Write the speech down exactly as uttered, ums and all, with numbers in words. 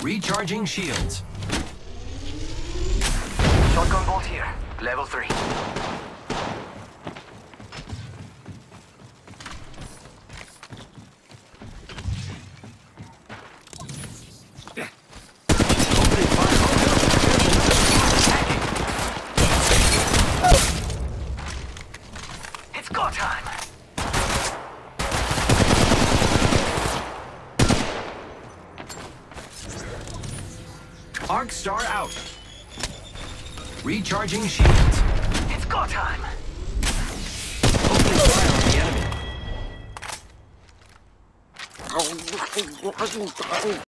Recharging shields. Shotgun bolt here. Level three. It's go time. Arc Star out. Recharging shields. It's go time. Opening fire on the enemy.